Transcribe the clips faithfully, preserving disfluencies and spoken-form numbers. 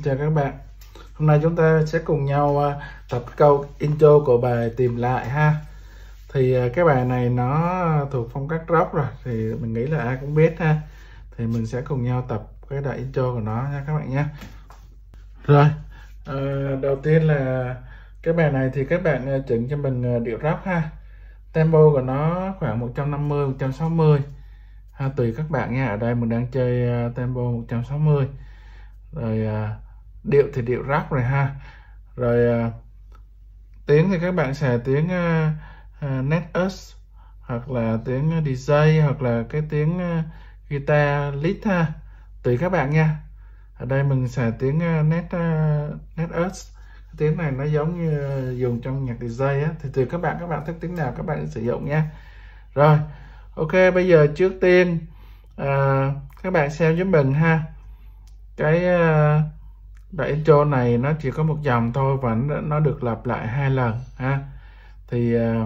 chào các bạn. Hôm nay chúng ta sẽ cùng nhau tập câu intro của bài Tìm Lại ha. Thì cái bài này nó thuộc phong cách rock rồi, thì mình nghĩ là ai cũng biết ha. Thì mình sẽ cùng nhau tập cái đoạn intro của nó nha các bạn nhé. Rồi, à, đầu tiên là cái bài này thì các bạn chỉnh cho mình điệu rock ha. Tempo của nó khoảng một trăm năm mươi, một trăm sáu mươi ha, tùy các bạn nha. Ở đây mình đang chơi tempo một trăm sáu mươi. Rồi à, điệu thì điệu rock rồi ha. Rồi à, tiếng thì các bạn xài tiếng uh, uh, NetUs hoặc là tiếng đê gi hoặc là cái tiếng uh, guitar lead ha, tùy các bạn nha. Ở đây mình xài tiếng uh, Net uh, NetUs. Tiếng này nó giống như uh, dùng trong nhạc đê gi á, thì tùy các bạn, các bạn thích tiếng nào các bạn sử dụng nha. Rồi, ok, bây giờ trước tiên uh, các bạn xem giúp mình ha. Cái uh, đoạn intro này nó chỉ có một dòng thôi và nó, nó được lặp lại hai lần ha. Thì uh,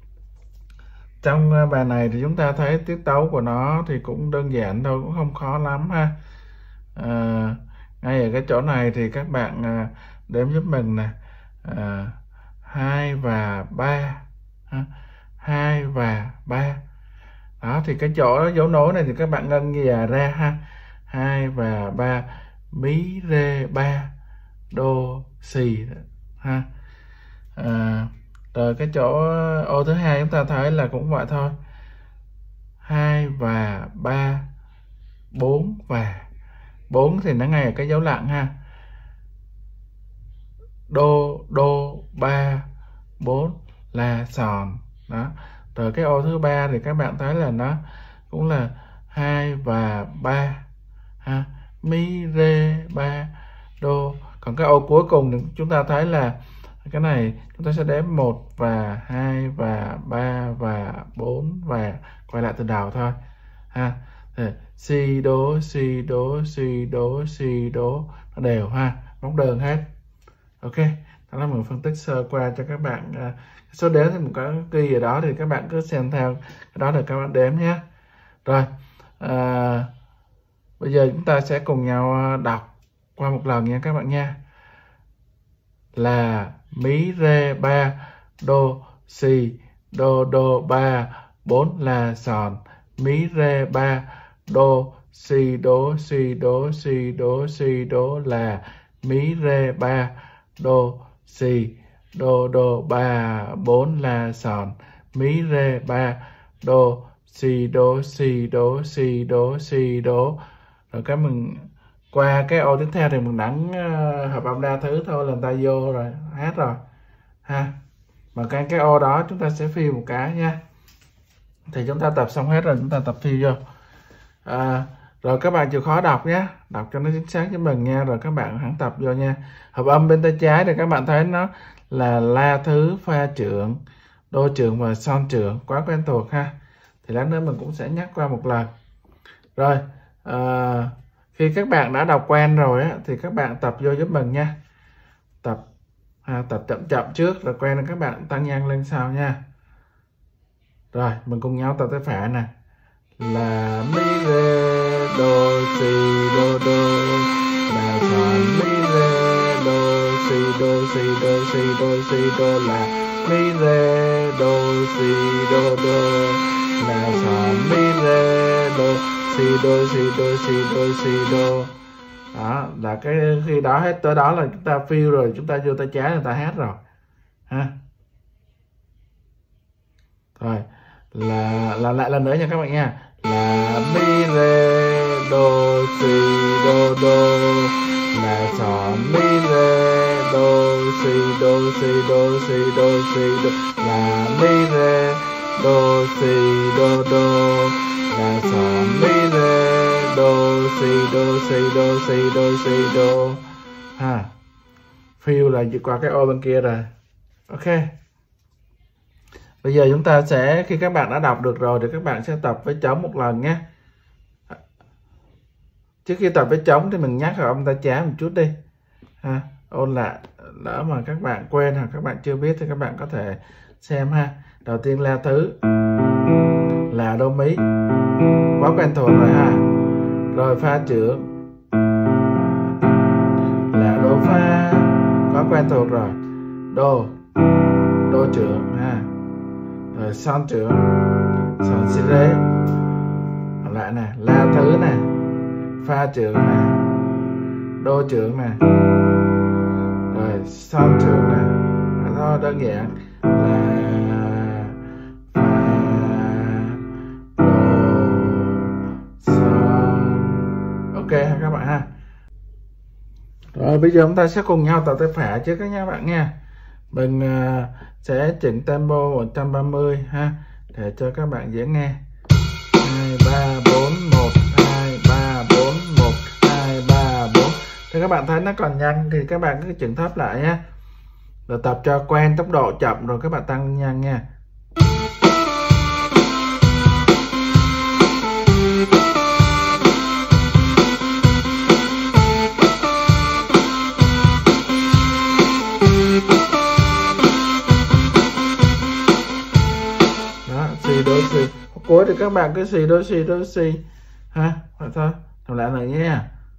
trong bài này thì chúng ta thấy tiết tấu của nó thì cũng đơn giản thôi, cũng không khó lắm ha. Uh, ngay ở cái chỗ này thì các bạn uh, đếm giúp mình nè, uh, hai và ba, hai và ba. Đó, thì cái chỗ dấu nối này thì các bạn ngân gà ra ha. Hai và ba, mí rê ba, đô xì ha. À, rồi cái chỗ ô thứ hai chúng ta thấy là cũng vậy thôi. Hai và ba, bốn và bốn thì nó ngay ở cái dấu lặng ha. Đô đô ba, bốn là sòn đó. Rồi cái ô thứ ba thì các bạn thấy là nó cũng là hai và ba ha, mi rê ba, đô. Còn cái ô cuối cùng thì chúng ta thấy là cái này chúng ta sẽ đếm một và hai và ba và bốn và quay lại từ đầu thôi ha. Si đố si đố si đố si đố, nó đều ha, bóng đơn hết. Ok, đó là mình phân tích sơ qua cho các bạn. Số đếm thì mình có ghi ở đó thì các bạn cứ xem theo cái đó để các bạn đếm nhé. Rồi, à, bây giờ chúng ta sẽ cùng nhau đọc qua một lần nha các bạn nha. Là mí rê ba, đô xì, đô đô ba, bốn là sòn, mí rê ba, đô xì đố xì đố xì đố xì đố là mí rê ba, đô xì, đô đô ba, bốn là sòn, mí rê ba, đô xì đố xì đố xì đố xì đố. Rồi cái mình qua cái ô tiếp theo thì mình đánh uh, hợp âm đa thứ thôi là người ta vô rồi, hát rồi ha. Mà cái cái ô đó chúng ta sẽ phiêu một cái nha. Thì chúng ta tập xong hết rồi chúng ta tập phiêu vô. À, rồi các bạn chịu khó đọc nhé, đọc cho nó chính xác cho mình nha. Rồi các bạn hãy tập vô nha. Hợp âm bên tay trái thì các bạn thấy nó là la thứ, pha trưởng, đô trưởng và son trưởng, quá quen thuộc ha. Thì lát nữa mình cũng sẽ nhắc qua một lần. Rồi, à, khi các bạn đã đọc quen rồi á, thì các bạn tập vô giúp mình nha. Tập à, tập chậm chậm trước rồi quen là các bạn tăng nhanh lên sau nha. Rồi mình cùng nhau tập tay phải nè. Là mi rê đô xì đô đô, là sòn mi rê đô xì đô xì đô xì đô xì đô, là mi rê đô xì đô đô, là sòn mi rê đô xì đô xì đô xì đô xì đô. Đó là cái khi đó hết tới đó là chúng ta feel rồi, chúng ta vô tay trái người ta hát rồi ha. Rồi là là lại lần nữa nha các bạn nha. Là mi rê đô xì đô đô, là sòn mi rê đô xì đô xì đô xì đô xì đô, là mi rê đô xì đô đô, là sòn mi rê đô xì đô xì đô xì đô xì đô ha. Feel là vượt qua cái ô bên kia rồi. Ok, bây giờ chúng ta sẽ, khi các bạn đã đọc được rồi thì các bạn sẽ tập với trống một lần nhé. Trước khi tập với trống thì mình nhắc vào âm tay trái một chút đi ha, ôn lại, lỡ mà các bạn quên hoặc các bạn chưa biết thì các bạn có thể xem ha. Đầu tiên la thứ là đô mí, quá quen thuộc rồi ha. Rồi pha trưởng là Đô Fa có quen thuộc rồi. Đô, đô trưởng ha. Rồi son trưởng, son si rê. Lại nè, La thứ nè, Fa trưởng nè, đô trưởng nè, rồi son trưởng nè. Đó đơn giản là ok ha các bạn ha. Rồi bây giờ chúng ta sẽ cùng nhau tập tay phải trước các nha bạn nha. Mình uh, sẽ chỉnh tempo một trăm ba mươi ha để cho các bạn dễ nghe. Hai ba bốn một hai ba bốn một hai ba bốn. Nếu các bạn thấy nó còn nhanh thì các bạn cứ chỉnh thấp lại nhé. Rồi tập cho quen tốc độ chậm rồi các bạn tăng nhanh nha. Si đô si, cuối thì các bạn cứ si đô si đô si ha, vậy thôi. Làm lại này nhé.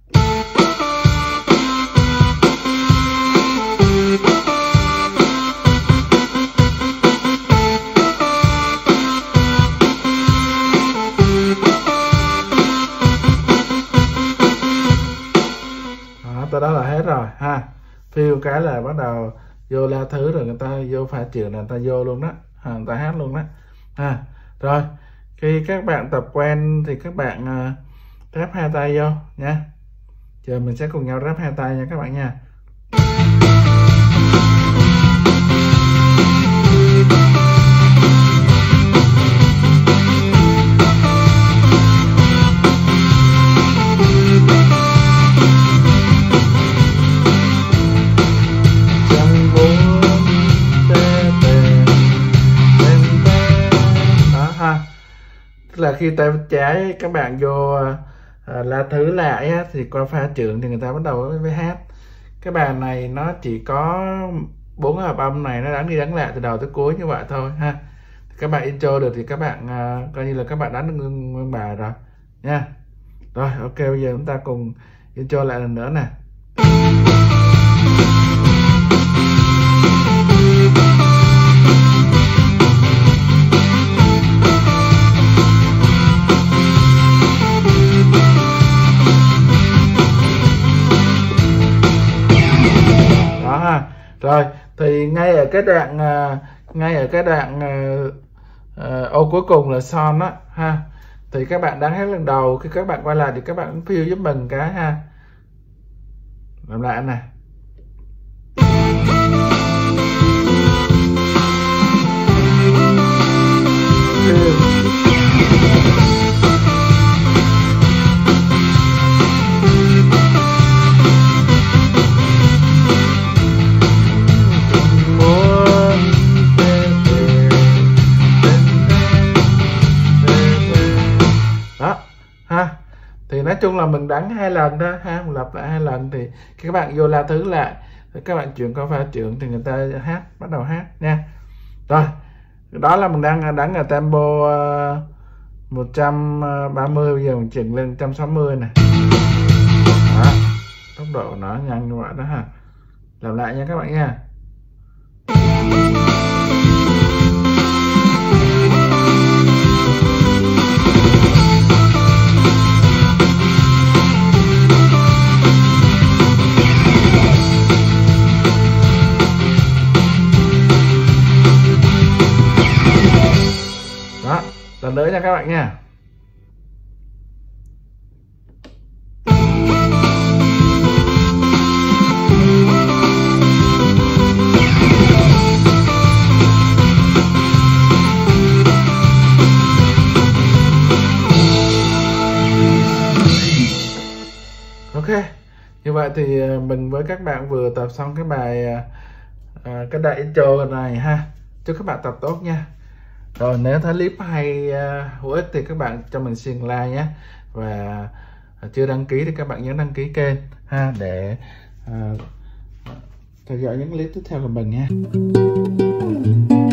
Đó, tới đó là hết rồi ha. Phiêu cái là bắt đầu vô La thứ rồi người ta vô Fa trưởng là người ta vô luôn đó, à, người ta hát luôn đó ha. Rồi khi các bạn tập quen thì các bạn uh, ráp hai tay vô nha. Giờ mình sẽ cùng nhau ráp hai tay nha các bạn nha. Là khi tay trái các bạn vô uh, La thứ lại á, thì qua Fa trưởng thì người ta bắt đầu với, với hát. Cái bài này nó chỉ có bốn hợp âm này, nó đánh đi đánh lại từ đầu tới cuối như vậy thôi ha. Các bạn intro được thì các bạn uh, coi như là các bạn đánh được nguyên, nguyên bài rồi nha. Rồi ok, bây giờ chúng ta cùng intro lại lần nữa nè. Rồi thì ngay ở cái đoạn uh, ngay ở cái đoạn uh, uh, ô cuối cùng là son á ha, thì các bạn đang hát lần đầu, khi các bạn quay lại thì các bạn cũng phiêu giúp mình cái ha. Làm lại này. Thì nói chung là mình đánh hai lần đó ha, mình lặp lại hai lần thì các bạn vô La thứ lại, các bạn chuyển qua Fa trưởng thì người ta hát, bắt đầu hát nha. Rồi đó là mình đang đánh ở tempo uh, một trăm ba mươi, bây giờ mình chỉnh lên một trăm sáu mươi này. Đó, tốc độ nó nhanh như vậy đó ha. Làm lại nha các bạn nha. Đó, lần nữa nha các bạn nha. Ok, như vậy thì mình với các bạn vừa tập xong cái bài à, cái đại intro này ha. Chúc các bạn tập tốt nha. Rồi nếu thấy clip hay uh, hữu ích thì các bạn cho mình xin like nhé. Và uh, chưa đăng ký thì các bạn nhớ đăng ký kênh ha, để uh, theo dõi những clip tiếp theo của mình nha.